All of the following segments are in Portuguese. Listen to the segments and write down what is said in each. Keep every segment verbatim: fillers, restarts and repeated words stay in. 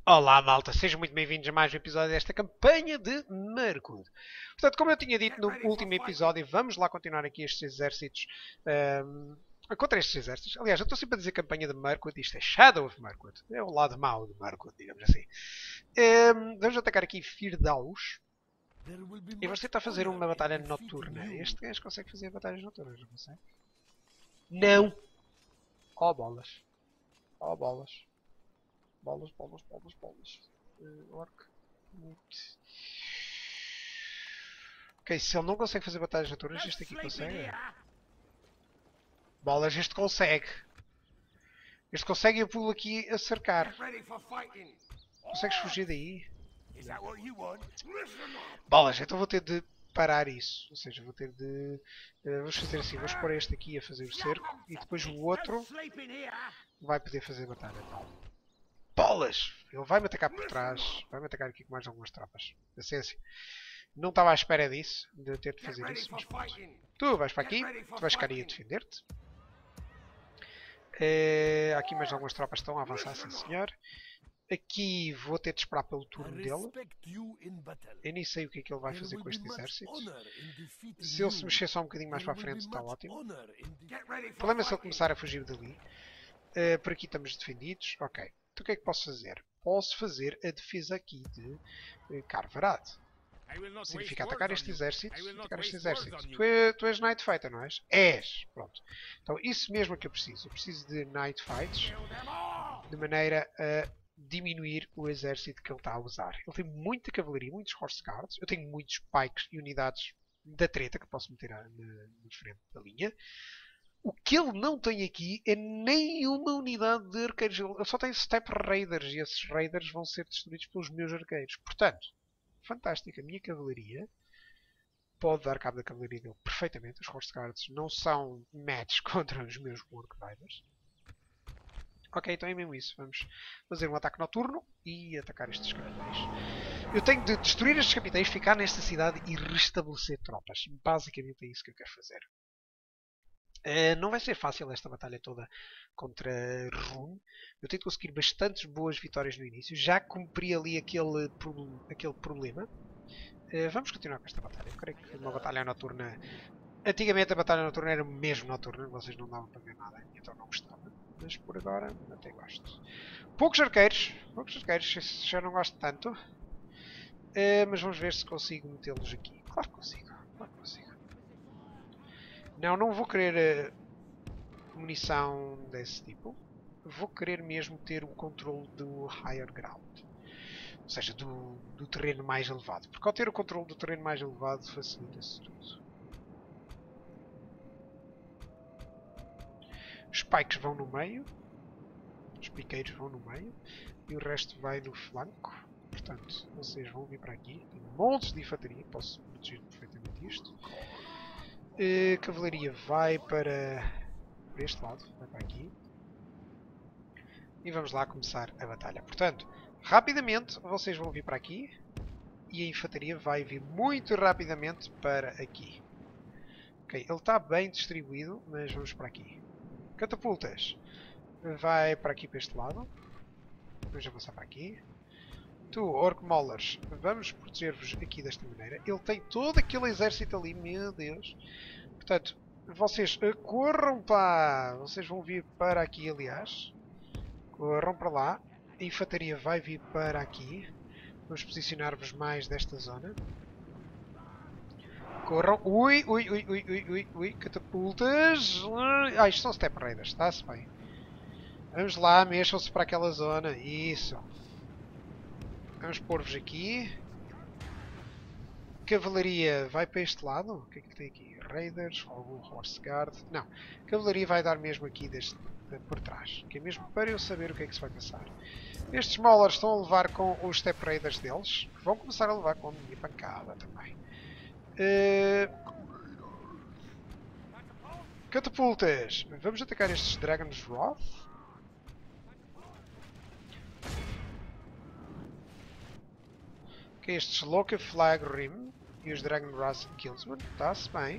Olá malta, sejam muito bem-vindos a mais um episódio desta campanha de Mirkwood. Portanto, como eu tinha dito no último episódio, vamos lá continuar aqui estes exércitos um, contra estes exércitos. Aliás, eu estou sempre a dizer campanha de Mirkwood, isto é Shadow of Mirkwood, é o lado mau de Mirkwood, digamos assim. Um, vamos atacar aqui Firdaus e vamos tentar fazer uma batalha noturna. Este gajo consegue fazer batalhas noturnas, não consegue? Não! Oh bolas, oh bolas. Bolas, bolas, bolas, bolas. Uh, orc. Ok, se ele não consegue fazer batalhas naturais, este aqui consegue. Bolas, este consegue. Este consegue e eu pulo aqui a cercar. Consegues fugir daí? Bolas, então vou ter de parar isso. Ou seja, vou ter de... Uh, vamos fazer assim, vamos pôr este aqui a fazer o cerco. E depois o outro vai poder fazer batalha. Bolas! Ele vai-me atacar por trás. Vai-me atacar aqui com mais algumas tropas. Paciência. Não estava à espera disso. De ter de fazer isso. Mas pronto. Tu vais para aqui. Tu vais ficar aí a defender-te. É, aqui mais algumas tropas estão a avançar, sim senhor. Aqui vou ter de esperar pelo turno dele. Eu nem sei o que é que ele vai fazer com este exército. Se ele se mexer só um bocadinho mais para a frente, está ótimo. O problema é se ele começar a fugir dali. Uh, por aqui estamos defendidos. Ok. Então o que é que posso fazer? Posso fazer a defesa aqui de uh, Carvarad. Significa atacar este exército. Atacar este exército. Tu, é, tu és Night Fighter, não és? És! Pronto. Então isso mesmo que eu preciso. Eu preciso de Night Fights. De maneira a diminuir o exército que ele está a usar. Ele tem muita cavalaria, muitos Horse Guards. Eu tenho muitos pikes e unidades da treta que posso meter na, na frente da linha. O que ele não tem aqui é nenhuma unidade de arqueiros. Ele só tem Step Raiders e esses Raiders vão ser destruídos pelos meus arqueiros. Portanto, fantástico. A minha cavalaria pode dar cabo da cavalaria dele perfeitamente. Os Horse Guards não são match contra os meus Work Riders. Ok, então é mesmo isso. Vamos fazer um ataque noturno e atacar estes capitães. Eu tenho de destruir estes capitães, ficar nesta cidade e restabelecer tropas. Basicamente é isso que eu quero fazer. Uh, não vai ser fácil esta batalha toda contra Rune. Eu tenho de conseguir bastantes boas vitórias no início. Já cumpri ali aquele, aquele problema. Uh, vamos continuar com esta batalha. Eu creio que uma batalha noturna... Antigamente a batalha noturna era mesmo noturna. Vocês não davam para ver nada. Então não gostava. Mas por agora até gosto. Poucos arqueiros. Poucos arqueiros. Já não gosto tanto. Uh, mas vamos ver se consigo metê-los aqui. Claro que consigo. Claro que consigo. Não, não vou querer uh, munição desse tipo. Vou querer mesmo ter o controle do higher ground. Ou seja, do, do terreno mais elevado. Porque ao ter o controle do terreno mais elevado facilita-se tudo. Os pikes vão no meio. Os piqueiros vão no meio. E o resto vai no flanco. Portanto, vocês vão vir para aqui. Tenho montes de infantaria. Posso proteger perfeitamente isto. Uh, cavalaria vai para, para este lado, vai para aqui. E vamos lá começar a batalha. Portanto, rapidamente vocês vão vir para aqui. E a infantaria vai vir muito rapidamente para aqui. Ok, ele está bem distribuído, mas vamos para aqui. Catapultas. Vai para aqui para este lado. Vamos avançar para aqui. Tu, Orc Maulers, vamos proteger-vos aqui desta maneira. Ele tem todo aquele exército ali, meu Deus. Portanto, vocês corram para... Vocês vão vir para aqui, aliás. Corram para lá. A infantaria vai vir para aqui. Vamos posicionar-vos mais desta zona. Corram. Ui, ui, ui, ui, ui, ui, ui. Catapultas. Ah, isto são Step Raiders, está-se bem. Vamos lá, mexam-se para aquela zona. Isso. Vamos pôr-vos aqui. Cavalaria vai para este lado. O que é que tem aqui? Raiders, algum Horse Guard. Não. Cavalaria vai dar mesmo aqui deste, por trás. Que é mesmo para eu saber o que é que se vai passar. Estes Maulers estão a levar com os Step Raiders deles. Vão começar a levar com a minha pancada também. Uh... Catapultas. Vamos atacar estes Dragon's Wrath. Que é estes Loca Flag Rim e os Dragon Wrath Killsman. Está-se bem.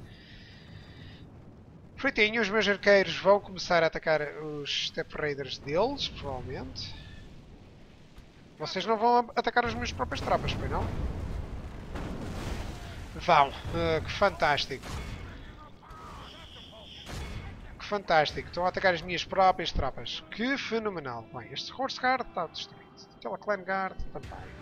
Feitinho, os meus arqueiros vão começar a atacar os Step Raiders deles, provavelmente. Vocês não vão atacar as minhas próprias tropas, pois não? Vão. Uh, que fantástico. Que fantástico. Estão a atacar as minhas próprias tropas. Que fenomenal. Bem, este Horse Guard está destruído. Aquela Clan Guard também.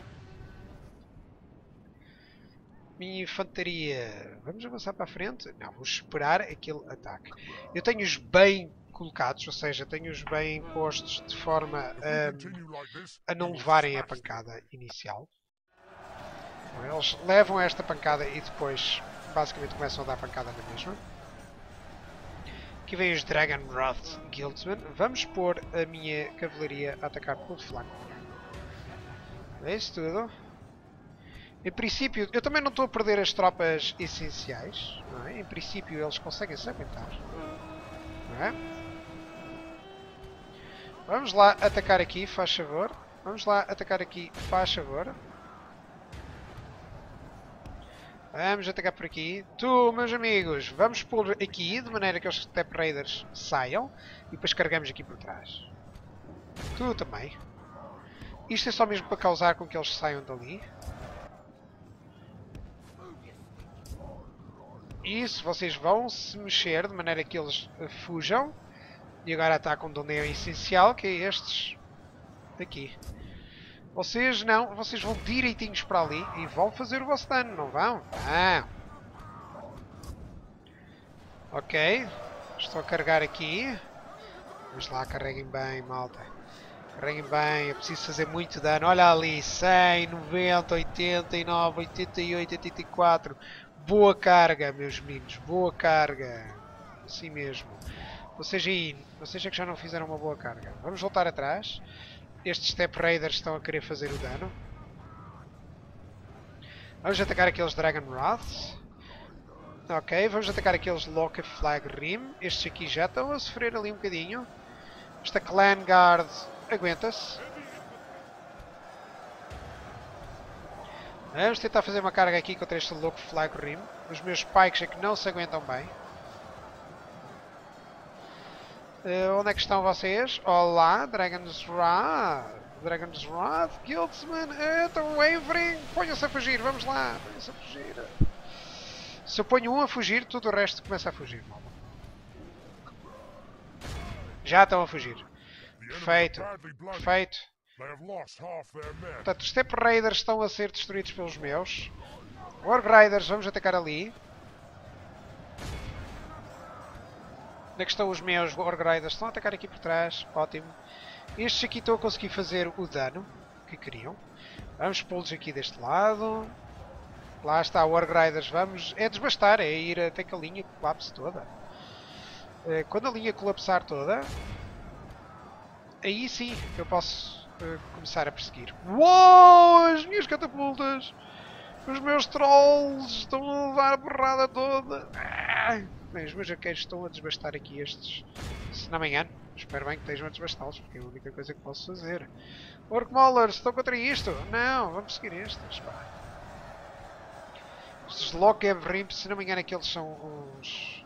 Minha infantaria. Vamos avançar para a frente? Não, vamos esperar aquele ataque. Eu tenho-os bem colocados, ou seja, tenho-os bem postos de forma a, a não levarem a pancada inicial. Eles levam esta pancada e depois basicamente começam a dar pancada na mesma. Aqui vem os Dragonwrath Guildsmen. Vamos pôr a minha cavalaria a atacar pelo flanco. É isso tudo. Em princípio, eu também não estou a perder as tropas essenciais. Não é? Em princípio, eles conseguem se aguentar. Não é? Vamos lá atacar aqui, faz favor. Vamos lá atacar aqui, faz favor. Vamos atacar por aqui. Tu, meus amigos, vamos pôr aqui, de maneira que os Step Raiders saiam. E depois carregamos aqui por trás. Tu também. Isto é só mesmo para causar com que eles saiam dali. Isso, vocês vão se mexer de maneira que eles fujam. E agora atacam de onde é essencial, que é estes aqui. Vocês não, vocês vão direitinhos para ali e vão fazer o vosso dano, não vão? Vão. Ok. Estou a carregar aqui. Vamos lá, carreguem bem, malta. Carreguem bem, é preciso fazer muito dano. Olha ali, cem, noventa, oitenta e nove, oitenta e oito, oitenta e quatro. Boa carga, meus meninos, boa carga. Assim mesmo. Vocês aí, vocês é que já não fizeram uma boa carga. Vamos voltar atrás. Estes Step Raiders estão a querer fazer o dano. Vamos atacar aqueles Dragonwraths. Ok, vamos atacar aqueles Loka Flag Rim. Estes aqui já estão a sofrer ali um bocadinho. Esta Clan Guard aguenta-se. Vamos tentar fazer uma carga aqui contra este Loka Flag Rim. Os meus Pikes é que não se aguentam bem. Uh, onde é que estão vocês? Olá, Dragon's Wrath. Dragon's Wrath, Guildsman. Uh, estão wavering. Ponham-se a fugir, vamos lá. Ponham-se a fugir. Se eu ponho um a fugir, tudo o resto começa a fugir. Já estão a fugir. Perfeito. Perfeito. Portanto, os Step Raiders estão a ser destruídos pelos meus. Warg Riders, vamos atacar ali. Onde é que estão os meus Warg Riders? Estão a atacar aqui por trás. Ótimo. Estes aqui estão a conseguir fazer o dano que queriam. Vamos pô-los aqui deste lado. Lá está, Warg Riders. Vamos. É desbastar, é ir até que a linha colapse toda. Quando a linha colapsar toda, aí sim eu posso uh, começar a perseguir. Uou! As minhas catapultas! Os meus trolls estão a levar a porrada toda. Ah! Bem, os meus arqueiros estão a desbastar aqui estes. Se não me engano, espero bem que estejam a desbastá-los, porque é a única coisa que posso fazer. Orc Maulers, estão contra isto? Não, vamos seguir estes. Pá. Estes Loka Rim, se não me engano, aqueles são os.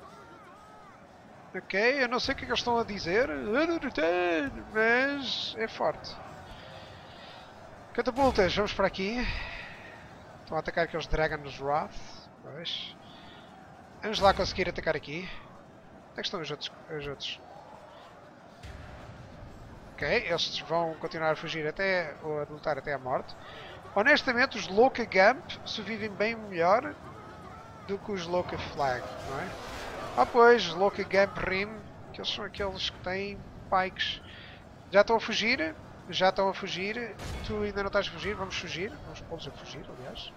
Ok, eu não sei o que é que eles estão a dizer, mas é forte. Catapultas, vamos para aqui. Estão a atacar aqueles Dragon's Wrath. Pois. Vamos lá conseguir atacar aqui. Onde é que estão os outros? Os outros? Ok, eles vão continuar a fugir até, ou a lutar até a morte. Honestamente, os Loka Gump sobrevivem bem melhor do que os Loka Flag, não é? Ah pois, Loka Gump Rim, que eles são aqueles que têm pikes. Já estão a fugir? Já estão a fugir. Tu ainda não estás a fugir? Vamos fugir. Vamos pô-los a fugir, aliás.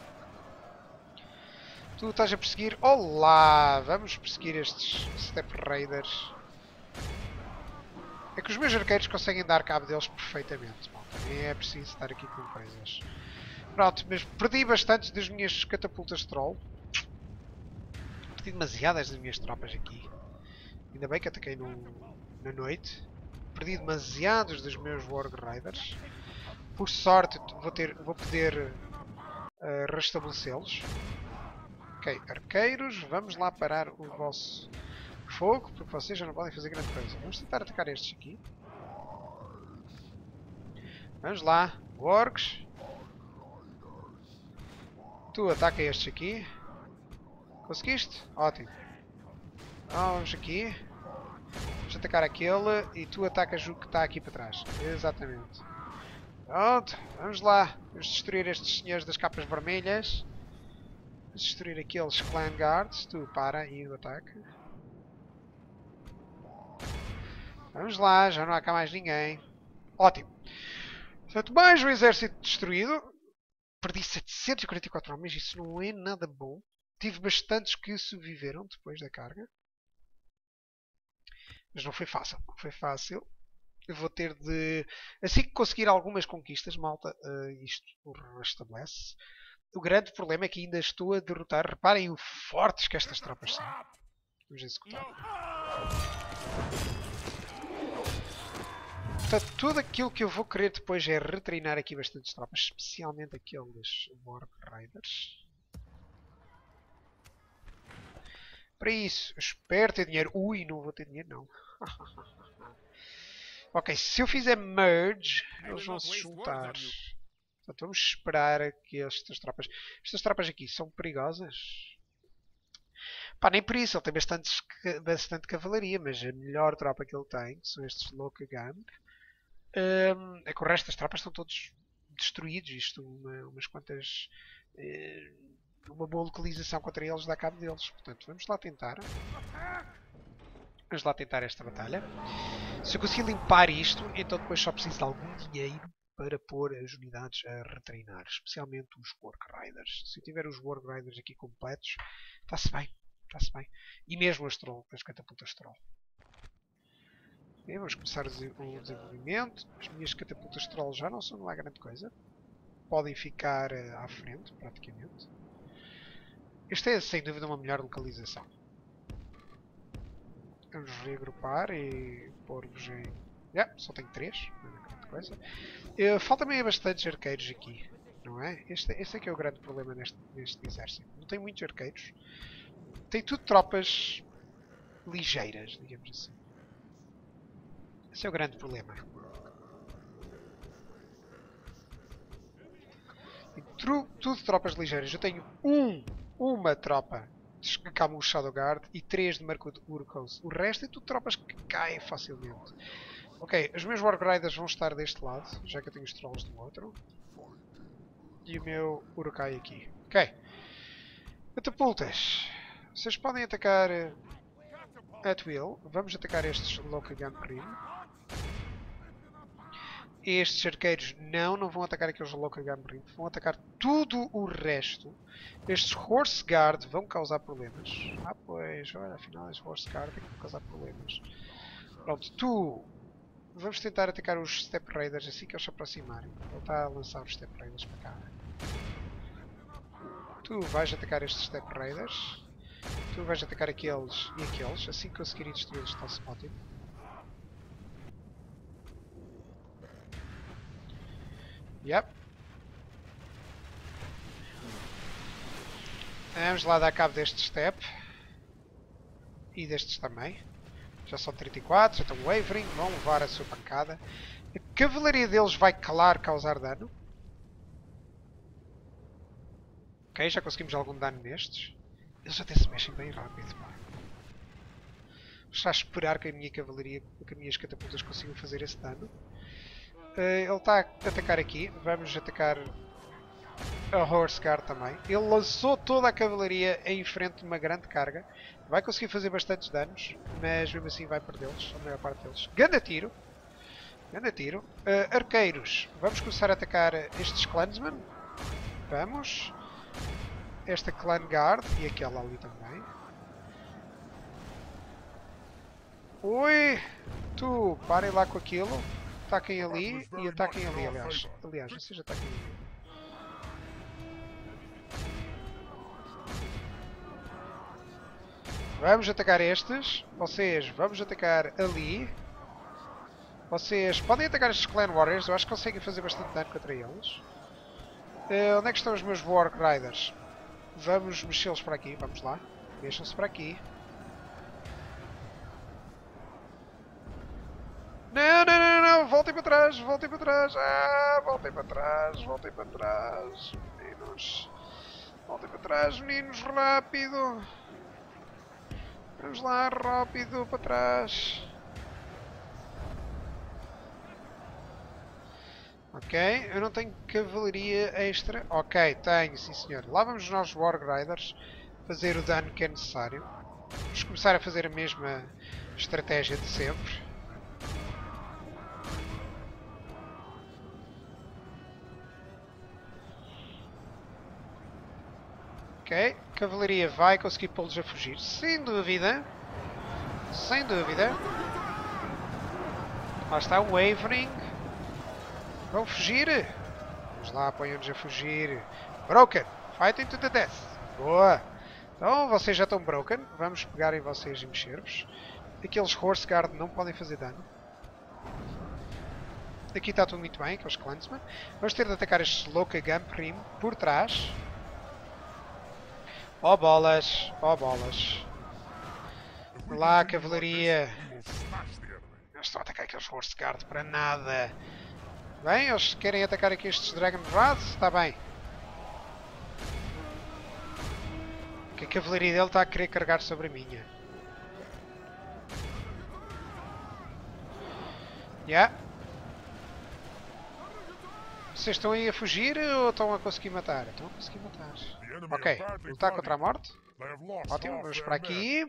Tu estás a perseguir. Olá! Vamos perseguir estes Step Raiders. É que os meus arqueiros conseguem dar cabo deles perfeitamente. Bom, também é preciso estar aqui com coisas. Pronto, mas perdi bastante das minhas catapultas de troll. Perdi demasiadas das minhas tropas aqui. Ainda bem que ataquei no, na noite. Perdi demasiados dos meus Warg Riders. Por sorte vou, ter, vou poder uh, restabelecê-los. Ok, arqueiros, vamos lá parar o vosso fogo, porque vocês já não podem fazer grande coisa. Vamos tentar atacar estes aqui. Vamos lá. Orcs. Tu ataca estes aqui. Conseguiste? Ótimo. Então, vamos aqui. Vamos atacar aquele e tu atacas o que está aqui para trás. Exatamente. Pronto. Vamos lá. Vamos destruir estes senhores das capas vermelhas. Vamos destruir aqueles clan guards. Tu para aí o ataque. Vamos lá. Já não há cá mais ninguém. Ótimo. Portanto, mais um exército destruído. Perdi setecentos e quarenta e quatro homens. Isso não é nada bom. Tive bastantes que sobreviveram depois da carga. Mas não foi fácil. Não foi fácil. Eu vou ter de... Assim que conseguir algumas conquistas, malta, uh, isto restabelece. O grande problema é que ainda estou a derrotar. Reparem o fortes que estas tropas são. Vamos executar. Portanto, tudo aquilo que eu vou querer depois é retreinar aqui bastantes tropas. Especialmente aqueles Warg Raiders. Para isso, eu espero ter dinheiro. Ui, não vou ter dinheiro não. Ok, se eu fizer merge, eles vão se juntar. Portanto, vamos esperar que estas tropas... Estas tropas aqui são perigosas? Pá, nem por isso. Ele tem bastante, bastante cavalaria, mas a melhor tropa que ele tem, que são estes Lokagamp, um, é que o resto das tropas estão todos destruídos. Isto, uma, umas quantas... Uh, uma boa localização contra eles dá cabo deles. Portanto, vamos lá tentar. Vamos lá tentar esta batalha. Se eu conseguir limpar isto, então depois só preciso de algum dinheiro para pôr as unidades a retreinar. Especialmente os Warg Riders. Se eu tiver os Warg Riders aqui completos, está-se bem. Está-se bem. E mesmo as, troll, as catapultas Troll. Okay, vamos começar o desenvolvimento. As minhas catapultas Troll já não são lá grande coisa. Podem ficar à frente, praticamente. Esta é, sem dúvida, uma melhor localização. Vamos reagrupar e pôr-vos em... Yeah, só tenho três, não é grande coisa. Uh, Falta-me bastantes arqueiros aqui, não é? Este, este é que é o grande problema neste, neste exército. Não tem muitos arqueiros. Tem tudo tropas ligeiras, digamos assim. Esse é o grande problema. Tudo, tudo tropas ligeiras. Eu tenho um, uma tropa de Camus Shadowguard e três de Marco Urkos. O resto é tudo tropas que caem facilmente. Ok, os meus Warg Riders vão estar deste lado, já que eu tenho os Trolls do outro. E o meu Urukai aqui. Ok. Catapultas. Vocês podem atacar at will. Vamos atacar estes Lokagamp Rim. Estes arqueiros não, não vão atacar aqueles Lokagamp Rim. Vão atacar tudo o resto. Estes Horse Guard vão causar problemas. Ah, pois, olha, afinal estes Horse Guard vão causar problemas. Pronto, tu... Vamos tentar atacar os Step Raiders assim que eles se aproximarem. Ele está a lançar os Step Raiders para cá. Tu vais atacar estes Step Raiders. Tu vais atacar aqueles e aqueles. Assim que conseguirem destruí-los está-se ótimo. Yep. Vamos lá dar cabo deste Step. E destes também. Já são trinta e quatro, já estão wavering, vão levar a sua pancada. A cavalaria deles vai calar, causar dano. Ok, já conseguimos algum dano nestes. Eles até se mexem bem rápido. Vamos a esperar que a minha cavalaria, que as minhas catapultas consigam fazer esse dano. Uh, ele está a atacar aqui. Vamos atacar a Horse Guard também. Ele lançou toda a cavalaria em frente de uma grande carga. Vai conseguir fazer bastantes danos, mas mesmo assim vai perdê-los, a maior parte deles. Ganda tiro. Ganda tiro. Uh, arqueiros. Vamos começar a atacar estes Clansmen. Vamos. Esta Clan Guard e aquela ali também. Oi! Tu, parem lá com aquilo. Ataquem ali e ataquem ali, aliás. Aliás, vocês ataquem ali. Vamos atacar estes. Vocês, vamos atacar ali. Vocês podem atacar estes Clan Warriors. Eu acho que conseguem fazer bastante dano contra eles. Uh, onde é que estão os meus Warg Riders? Vamos mexê-los para aqui. Vamos lá. Deixam-se para aqui. Não, não, não, não. voltem para trás, voltem para trás. Ah, voltem para trás, voltem para trás. Meninos. Voltem para trás, meninos, rápido. Vamos lá, rápido, para trás. Ok, eu não tenho cavalaria extra. Ok, tenho, sim senhor. Lá vamos nós, Warg Riders, fazer o dano que é necessário. Vamos começar a fazer a mesma estratégia de sempre. Ok, cavalaria vai conseguir pô-los a fugir, sem dúvida. Sem dúvida. Lá está o Wavering. Vão fugir. Vamos lá, apoiam-nos a fugir. Broken, fighting to the death. Boa. Então, vocês já estão broken. Vamos pegar em vocês e mexer-vos. Aqueles Horse Guard não podem fazer dano. Aqui está tudo muito bem, aqueles Clansmen. Vamos ter de atacar estes Loka Gamprim por trás. Oh bolas, oh bolas. Lá, cavalaria. Eles estão a atacar aqueles Horse Guard para nada. Bem, eles querem atacar aqui estes Dragon Wrath. Está bem. Que a cavalaria dele está a querer carregar sobre a minha. Já. Yeah. Vocês estão aí a fugir ou estão a conseguir matar? Estão a conseguir matar. Ok, lutar contra a morte. Ótimo, vamos para aqui.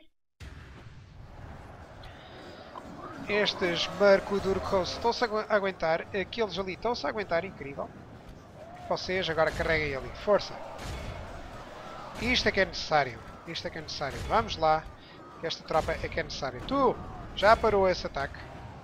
Estes Mercudurcos estão-se a aguentar. Aqueles ali estão-se a aguentar, incrível. Vocês agora carreguem ali. Força. Isto é que é necessário. Isto é que é necessário. Vamos lá. Esta tropa é que é necessária. Tu! Já parou esse ataque.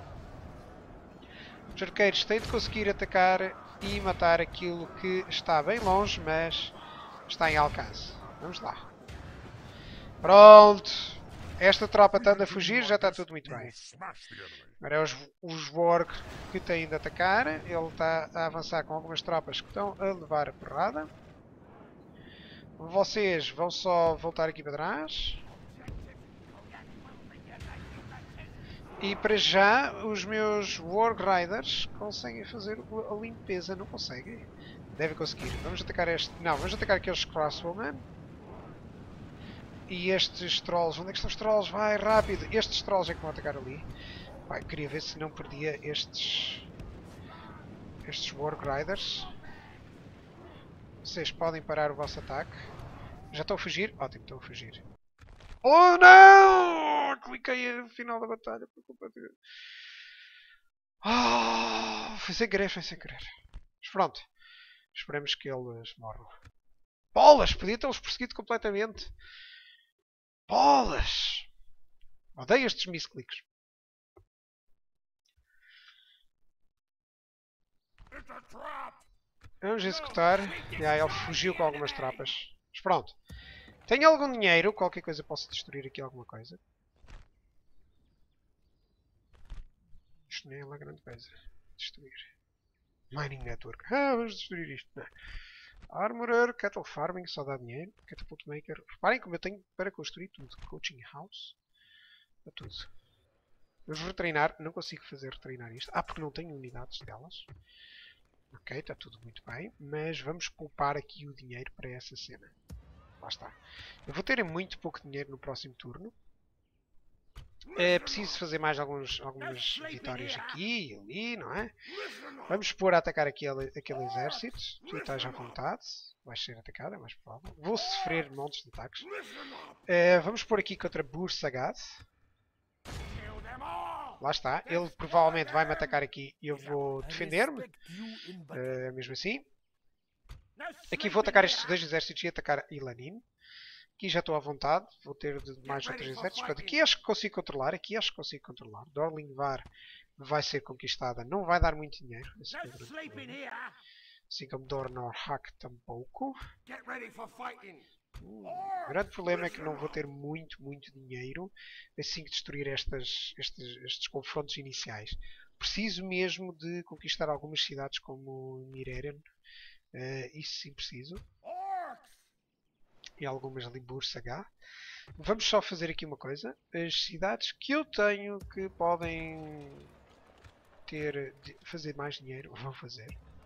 Os arqueiros têm de conseguir atacar e matar aquilo que está bem longe, mas está em alcance. Vamos lá. Pronto. Esta tropa estando a fugir, já está tudo muito bem. Agora é os, os Warg que têm de atacar. Ele está a avançar com algumas tropas que estão a levar a porrada. Vocês vão só voltar aqui para trás. E para já, os meus Warg Riders conseguem fazer a limpeza. Não conseguem? Devem conseguir. Vamos atacar este... Não, vamos atacar aqueles Crossbowmen. E estes Trolls. Onde é que estão os Trolls? Vai, rápido. Estes Trolls é que vão atacar ali. Pai, queria ver se não perdia estes... Estes Warg Riders. Vocês podem parar o vosso ataque. Já estão a fugir? Ótimo, estão a fugir. Oh não! Cliquei no final da batalha. Oh, foi sem querer, foi sem querer. Mas pronto. Esperemos que eles morram. Bolas! Podia tê-los perseguido completamente. Bolas! Odeio estes misclicks. Vamos executar. Já, ele fugiu com algumas tropas. Mas pronto. Tenho algum dinheiro. Qualquer coisa posso destruir aqui alguma coisa. Isto nem é uma grande coisa. Destruir. Mining Network. Ah, vamos destruir isto. Não. Armorer, Cattle Farming, só dá dinheiro. Catapult Maker. Reparem como eu tenho para construir tudo. Coaching House. Para tudo. Vamos retreinar. Não consigo fazer retreinar isto. Ah, porque não tenho unidades delas. Ok, está tudo muito bem. Mas vamos poupar aqui o dinheiro para essa cena. Lá está. Eu vou ter muito pouco dinheiro no próximo turno. É preciso fazer mais alguns, algumas vitórias aqui e ali, não é? Vamos pôr a atacar aquele, aquele exército. Tu estás à vontade. Vais ser atacado, é mais provável. Vou sofrer montes de ataques. É, vamos pôr aqui contra Bursagad. Lá está. Ele provavelmente vai me atacar aqui e eu vou defender-me. É, mesmo assim. Aqui vou atacar estes dois exércitos e atacar Ilanin. Aqui já estou à vontade. Vou ter de mais outros exércitos. Portanto, aqui acho que consigo controlar. Aqui acho que consigo controlar. Dorlingvar vai ser conquistada. Não vai dar muito dinheiro. Esse é o grande problema. Assim como Dornorhak tampouco. Hum, o grande problema é que não vou ter muito, muito dinheiro assim que destruir estas, estes, estes confrontos iniciais. Preciso mesmo de conquistar algumas cidades como Mireren. Uh, isso sim preciso. E algumas ali Bursagá. Vamos só fazer aqui uma coisa. As cidades que eu tenho que podem ter de fazer mais dinheiro. Vão fazer.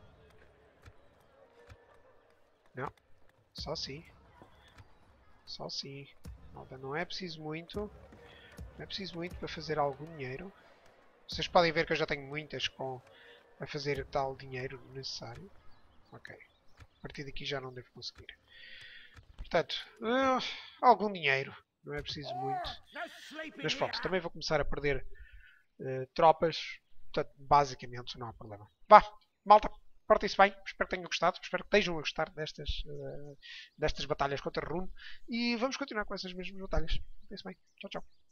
Não. Só assim. Só assim. Malta, não é preciso muito. Não é preciso muito para fazer algum dinheiro. Vocês podem ver que eu já tenho muitas com a fazer tal dinheiro necessário. Ok. A partir daqui já não devo conseguir. Portanto, uh, algum dinheiro. Não é preciso muito. Mas pronto, também vou começar a perder uh, tropas. Portanto, basicamente não há problema. Vá, malta, portem-se bem. Espero que tenham gostado. Espero que estejam a gostar destas, uh, destas batalhas contra Rune. E vamos continuar com essas mesmas batalhas. Portem-se bem. Tchau, tchau.